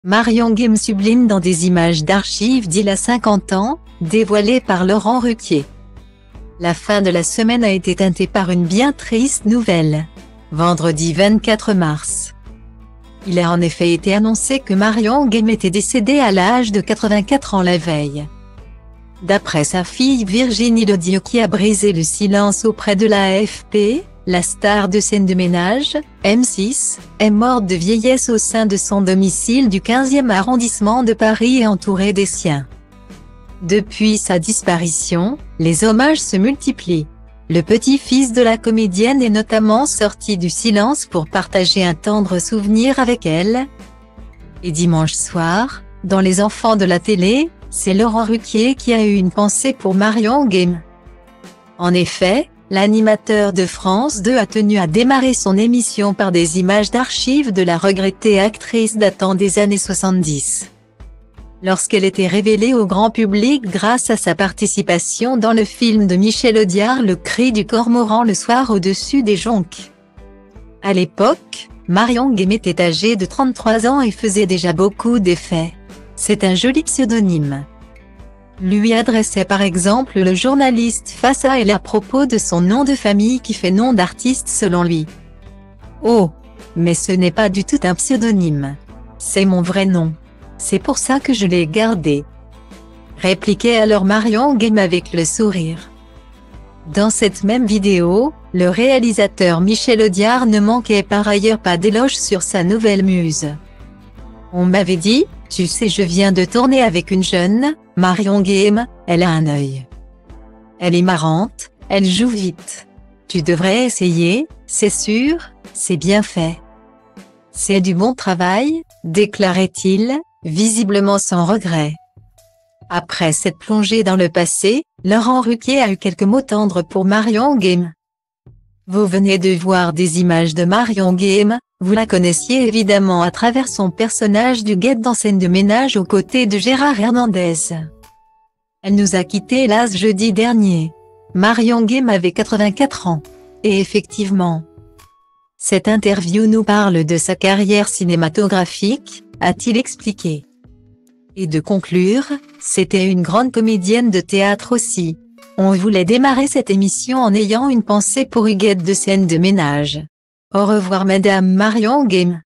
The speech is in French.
Marion Guim sublime dans des images d'archives d'il y a 50 ans, dévoilées par Laurent Ruquier. La fin de la semaine a été teintée par une bien triste nouvelle. Vendredi 24 mars. Il a en effet été annoncé que Marion Guim était décédée à l'âge de 84 ans la veille. D'après sa fille Virginie Lodieu qui a brisé le silence auprès de l'AFP, la star de scène de ménage, M6, est morte de vieillesse au sein de son domicile du 15e arrondissement de Paris et entourée des siens. Depuis sa disparition, les hommages se multiplient. Le petit-fils de la comédienne est notamment sorti du silence pour partager un tendre souvenir avec elle. Et dimanche soir, dans Les Enfants de la télé, c'est Laurent Ruquier qui a eu une pensée pour Marion Guim. En effet, l'animateur de France 2 a tenu à démarrer son émission par des images d'archives de la regrettée actrice datant des années 70. Lorsqu'elle était révélée au grand public grâce à sa participation dans le film de Michel Audiard Le cri du cormoran le soir au-dessus des jonques. À l'époque, Marion Guim était âgée de 33 ans et faisait déjà beaucoup d'effets. C'est un joli pseudonyme. Lui adressait par exemple le journaliste face à elle à propos de son nom de famille qui fait nom d'artiste selon lui. Oh, mais ce n'est pas du tout un pseudonyme. C'est mon vrai nom. C'est pour ça que je l'ai gardé. Répliquait alors Marion Guim avec le sourire. Dans cette même vidéo, le réalisateur Michel Audiard ne manquait par ailleurs pas d'éloges sur sa nouvelle muse. On m'avait dit, tu sais je viens de tourner avec une jeune, Marion Guim, elle a un œil. Elle est marrante, elle joue vite. Tu devrais essayer, c'est sûr, c'est bien fait. C'est du bon travail, déclarait-il, visiblement sans regret. Après cette plongée dans le passé, Laurent Ruquier a eu quelques mots tendres pour Marion Guim. Vous venez de voir des images de Marion Guim, vous la connaissiez évidemment à travers son personnage du guet dans Scène de ménage aux côtés de Gérard Hernandez. Elle nous a quittés hélas jeudi dernier. Marion Guim avait 84 ans. Et effectivement, cette interview nous parle de sa carrière cinématographique, a-t-il expliqué. Et de conclure, c'était une grande comédienne de théâtre aussi. On voulait démarrer cette émission en ayant une pensée pour Huguette de Scène de ménage. Au revoir Madame Marion Guim.